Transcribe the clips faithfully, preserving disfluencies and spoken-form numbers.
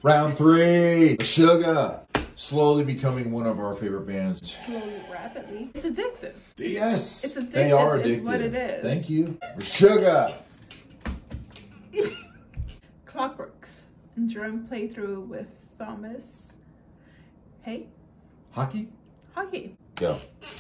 Round three. Sugar. Slowly becoming one of our favorite bands. Slowly, rapidly. It's addictive. Yes. It's addictive. They are addictive. Is what it is. Thank you. Sugar. Clockworks. Drum playthrough with Thomas. Hey. Hockey? Hockey. Go.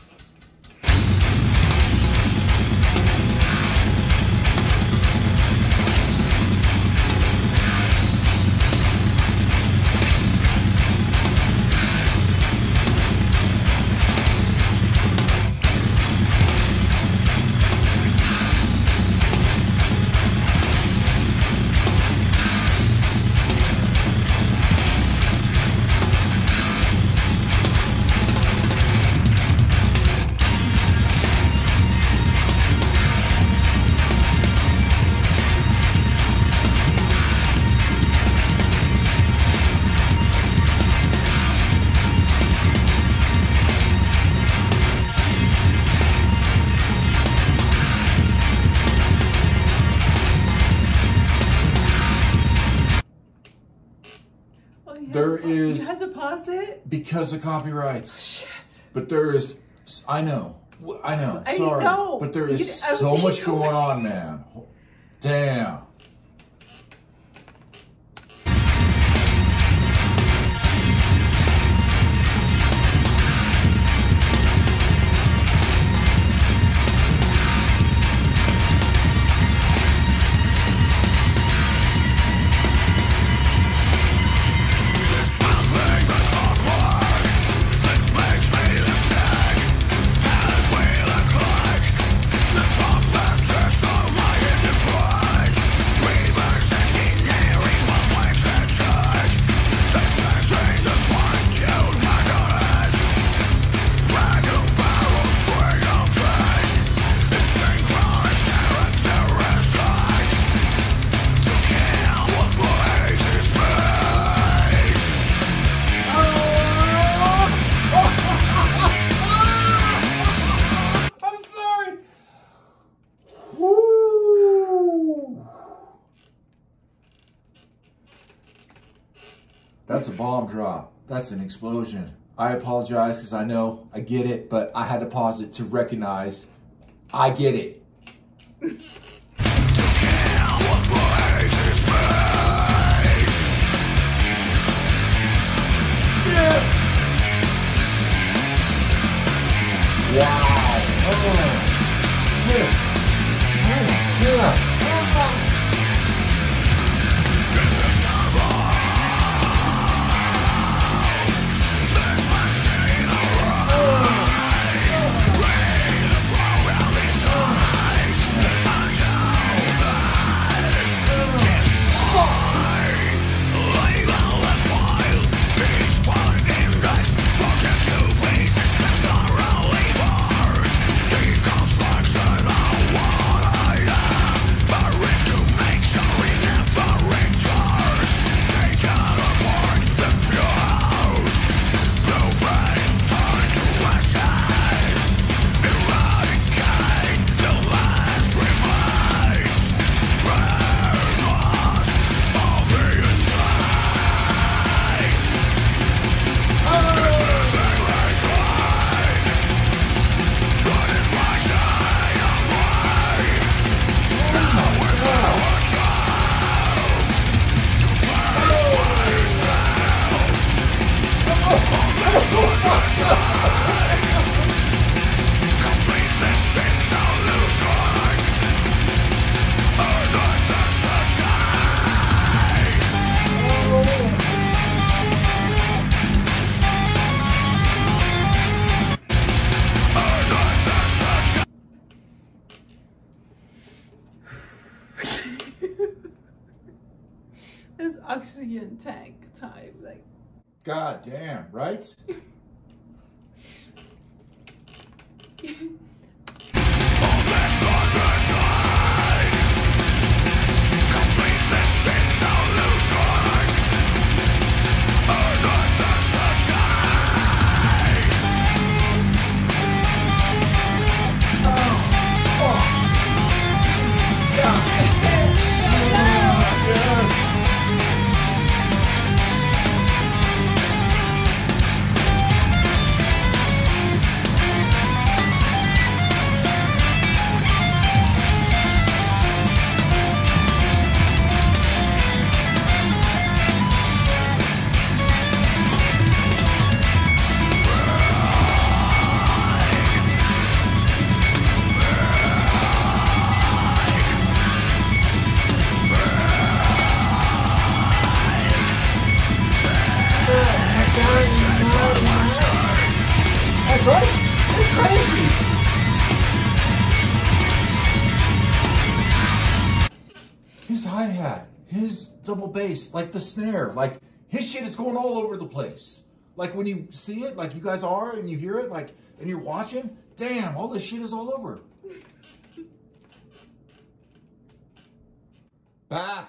There is... You had to pause it? Because of copyrights. Shit. But there is... I know. I know. I Sorry. know. But there is You- so much going on, man. Damn. That's a bomb drop. That's an explosion. I apologize because I know, I get it, but I had to pause it to recognize I get it. Yeah. Wow. Oh. Yeah. Yeah. Yeah. This oxygen tank time, like. God damn, right? hi-hat, his double bass, like the snare, like his shit is going all over the place. Like when you see it, like you guys are, and you hear it, like, and you're watching, damn, all this shit is all over. Back.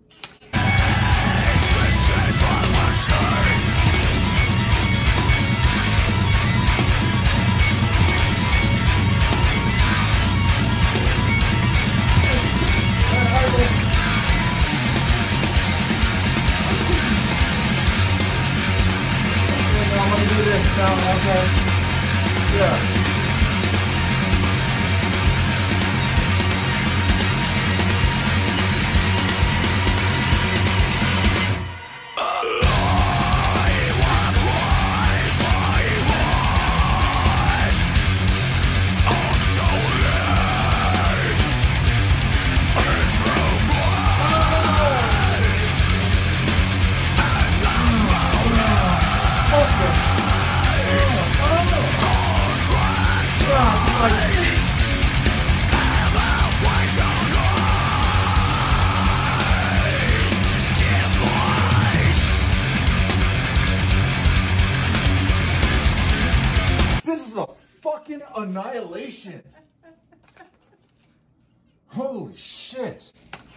I'm gonna do this now, okay? Yeah. This is a fucking annihilation. Holy shit.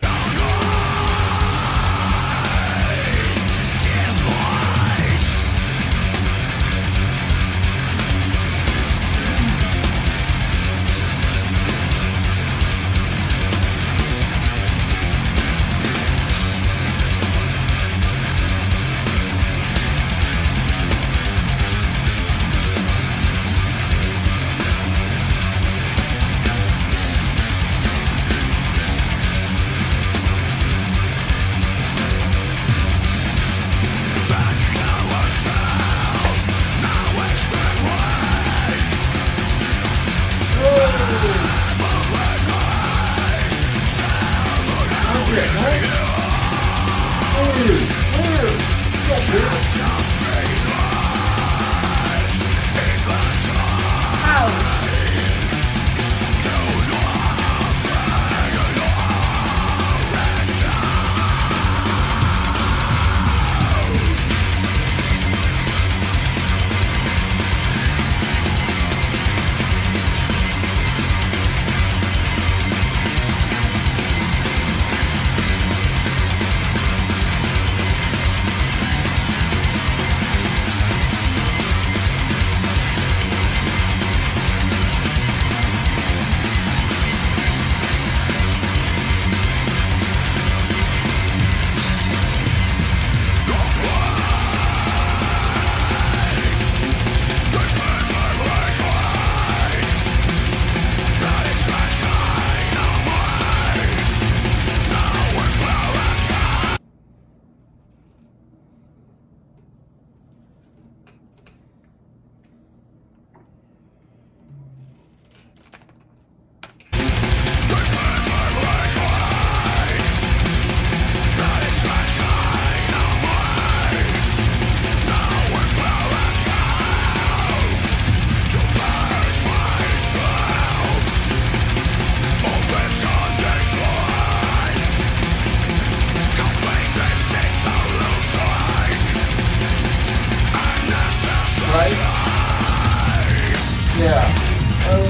Yeah. Oh.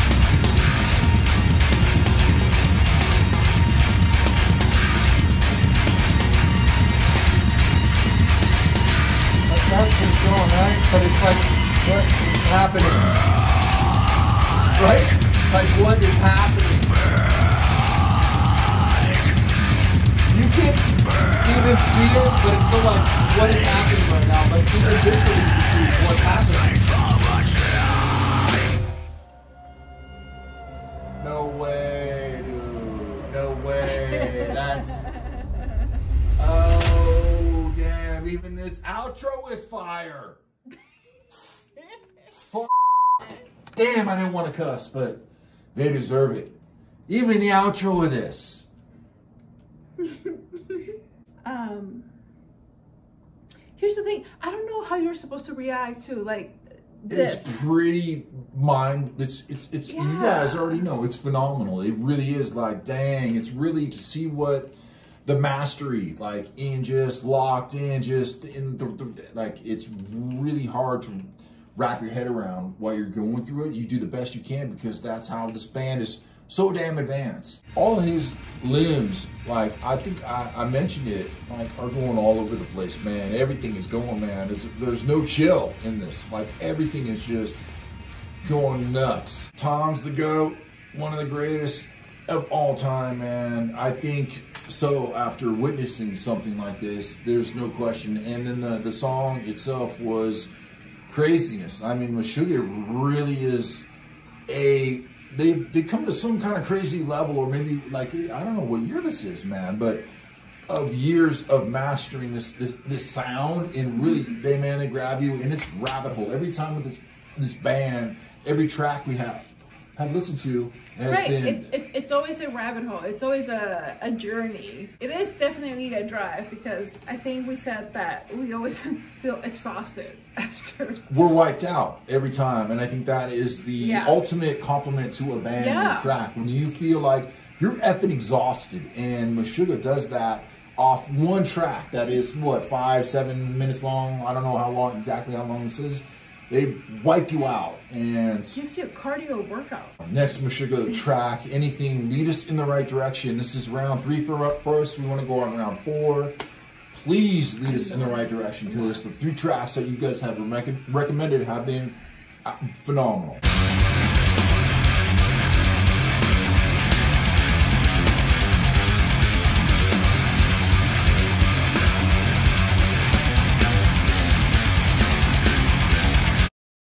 Like that's just going right, but it's like, what is happening? Right? Like what is happening? You can even see it, but it's still like, what is happening right now? Like individually you can see what's happening. No way, dude. No way. That's... Oh, damn. Even this outro is fire. Fuck. Damn, I didn't want to cuss, but they deserve it. Even the outro of this. um, here's the thing. I don't know how you're supposed to react to, like, this. It's pretty mind, it's, it's, it's, yeah. You guys already know, it's phenomenal. It really is like, dang, it's really to see what the mastery, like in just locked in, just in the, the like it's really hard to wrap your head around while you're going through it. You do the best you can because that's how this band is so damn advanced. All his limbs, like I think I, I mentioned it, like are going all over the place, man. Everything is going, man. There's, there's no chill in this. Like everything is just going nuts. Tom's the GOAT, one of the greatest of all time, man. I think so after witnessing something like this, there's no question. And then the, the song itself was craziness. I mean, Meshuggah really is a, they they come to some kind of crazy level, or maybe like, I don't know what year this is, man, but of years of mastering this this, this sound, and really, they, man, they grab you, and it's rabbit hole. Every time with this this band, every track we have have listened to has right. been... It's, it's, it's always a rabbit hole. It's always a, a journey. It is definitely a drive, because I think we said that we always feel exhausted after. We're wiped out every time, and I think that is the Yeah. ultimate compliment to a band Yeah. or track. When you feel like you're effing exhausted, and Meshuggah does that off one track that is, what, five, seven minutes long? I don't know how long, exactly how long this is. They wipe you out, and Gives you a cardio workout. next Meshuggah track, anything, lead us in the right direction. This is round three for, for us. We want to go on round four. Please lead us in the right direction, because the three tracks that you guys have rec recommended have been phenomenal.